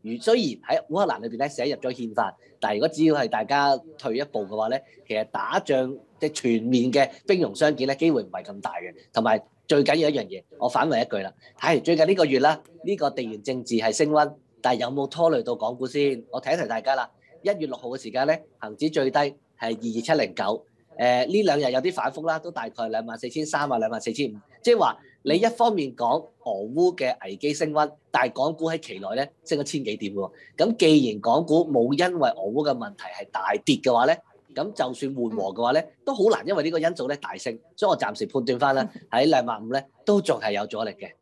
雖然喺烏克蘭裏邊咧寫入咗憲法，但係如果只要係大家退一步嘅話咧，其實打仗即係全面嘅兵戎相見咧，機會唔係咁大嘅。同埋最緊要一樣嘢，我反問一句啦，係最近呢個月啦，呢個地緣政治係升溫，但係有冇拖累到港股先？我提一提大家啦，1月6號嘅時間咧，恆指最低係22709，呢兩日有啲反覆啦，都大概24300啊24500，即係話你一方面講俄烏嘅危機升溫，但係港股喺期內咧升咗千幾點喎。咁既然港股冇因為俄烏嘅問題係大跌嘅話咧，咁就算緩和嘅話咧，都好難因為呢個因素咧大升，所以我暫時判斷翻咧喺25000咧都仲係有阻力嘅。